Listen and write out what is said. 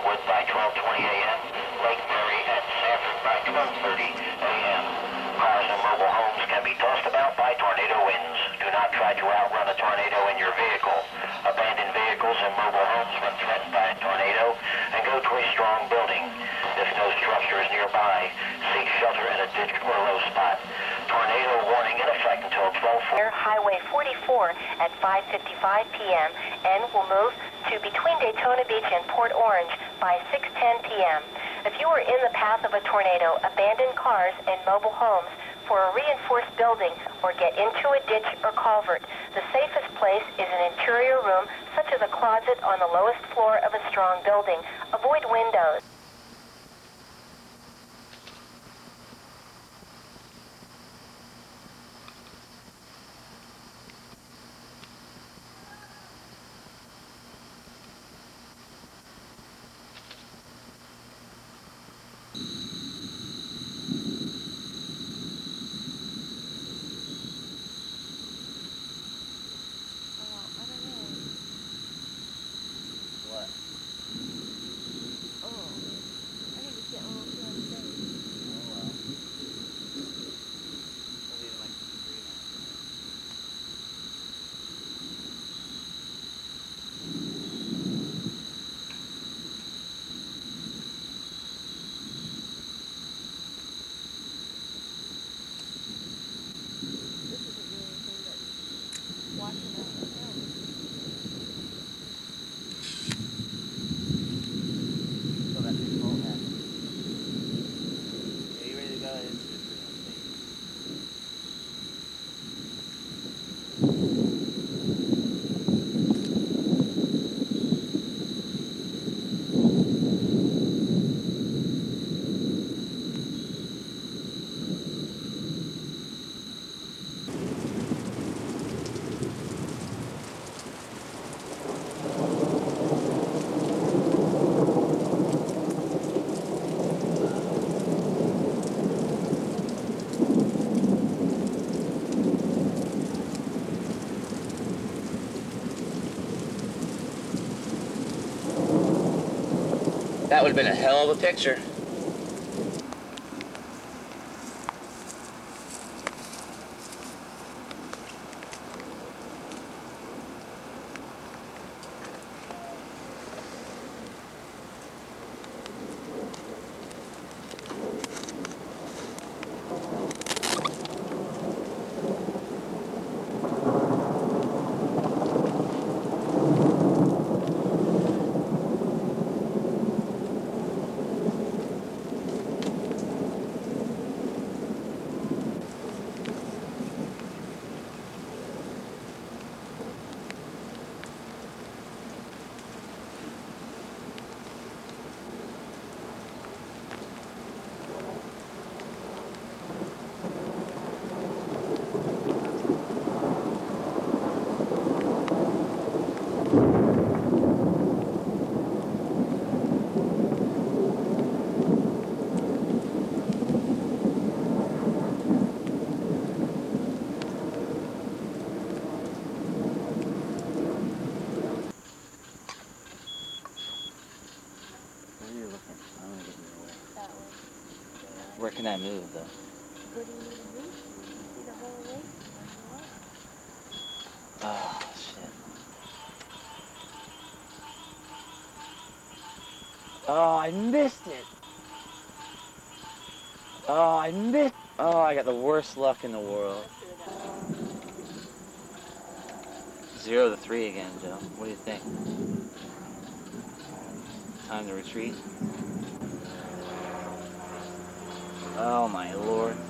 Wood by 12:20 a.m., Lake Mary and Sanford by 12:30 a.m. Cars and mobile homes can be tossed about by tornado winds. Do not try to outrun a tornado in your vehicle. Abandon vehicles and mobile homes when threatened by a tornado, and go to a strong building. If no structure is nearby, seek shelter in a ditch or low spot. Tornado warning in effect until 12:40. Highway 44 at 5:55 p.m. and will move to between Daytona Beach and Port Orange by 6:10 p.m. If you are in the path of a tornado, abandon cars and mobile homes for a reinforced building or get into a ditch or culvert. The safest place is an interior room, such as a closet on the lowest floor of a strong building. Avoid windows. That would have been a hell of a picture. Where can I move, though? Where do you need to move? See the whole lake? Oh, shit. Oh, I missed it! Oh, I missed... Oh, I got the worst luck in the world. 0 to 3 again, Joe. What do you think? Time to retreat? Oh, my Lord.